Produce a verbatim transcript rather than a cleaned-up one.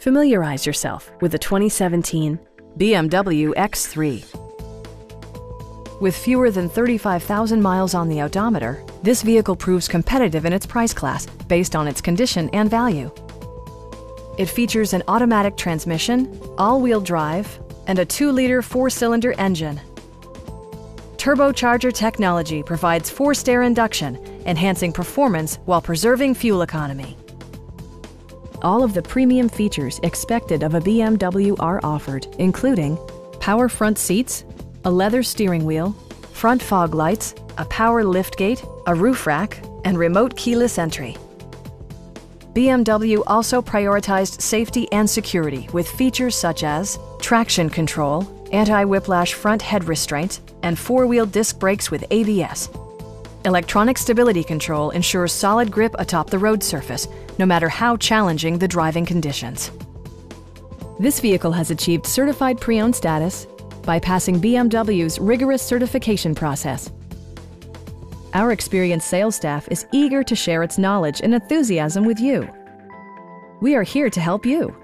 Familiarize yourself with the twenty seventeen B M W X three. With fewer than thirty-five thousand miles on the odometer, this vehicle proves competitive in its price class based on its condition and value. It features an automatic transmission, all-wheel drive, and a two liter four-cylinder engine. Turbocharger technology provides forced air induction, enhancing performance while preserving fuel economy. All of the premium features expected of a B M W are offered, including power front seats, a leather steering wheel, front fog lights, a power liftgate, a roof rack, and remote keyless entry. B M W also prioritized safety and security with features such as traction control, anti-whiplash front head restraints, and four-wheel disc brakes with A B S. Electronic stability control ensures solid grip atop the road surface, no matter how challenging the driving conditions. This vehicle has achieved certified pre-owned status by passing B M W's rigorous certification process. Our experienced sales staff is eager to share its knowledge and enthusiasm with you. We are here to help you.